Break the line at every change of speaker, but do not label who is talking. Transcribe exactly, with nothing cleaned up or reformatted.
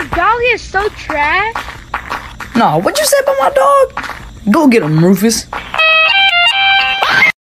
dog is so trash.
Nah, what'd you say about my dog? Go get him, Rufus.